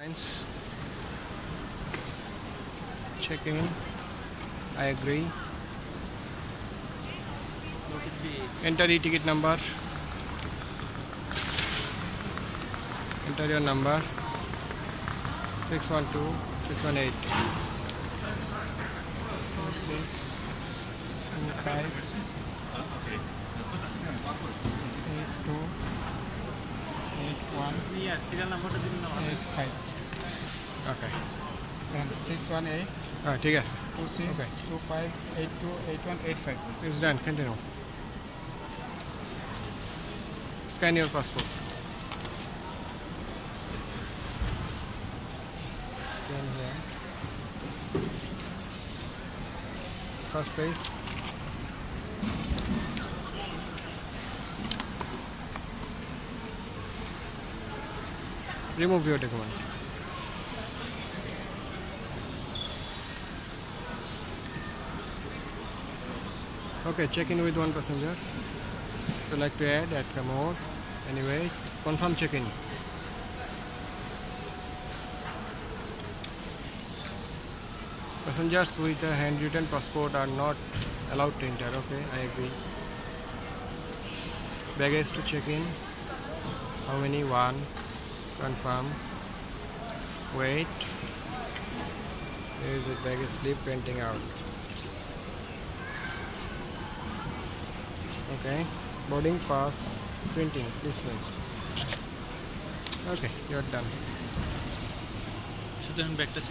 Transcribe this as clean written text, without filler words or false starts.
Lines. Check in. I agree. Enter e-ticket number. Enter your number. 612 618 6 5 82 81 serial number 85. Okay. Then 618 ঠিক আছে 26 Okay. 25 82 81 85. It's done. Continue. Scan your passport. Scan here. First page. Remove your document. Okay, check in with one passenger. So like to add more. Anyway, confirm check-in. Passengers with a handwritten passport are not allowed to enter. Okay, I agree. Baggage to check in. How many? One. Confirm. Wait. There is a baggage slip printing out. Okay. Boarding pass printing. Please wait. Okay, you're done. Should then back to